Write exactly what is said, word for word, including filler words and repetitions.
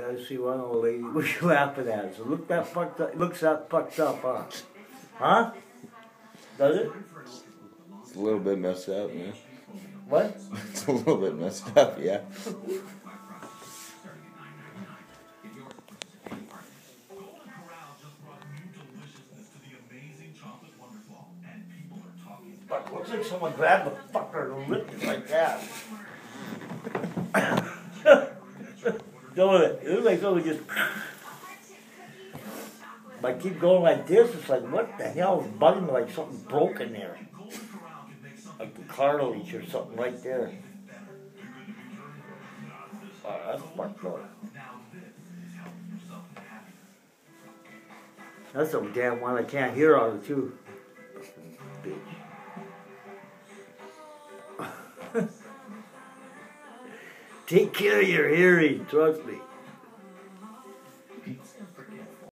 I see one old lady. What you laughing at? So look that fucked up. Looks that fucked up, huh? Huh? Does it? It's a little bit messed up, man. What? It's a little bit messed up, yeah. Fuck, looks like someone grabbed the fucker and licked it like that. Don't it? It looks like someone just. If I keep going like this, it's like, what the hell is bugging me like something broken there? Like the cartilage or something right there. Oh, that's fucked up. That's the damn one I can't hear out of too. Bitch. Take care of your hearing, trust me.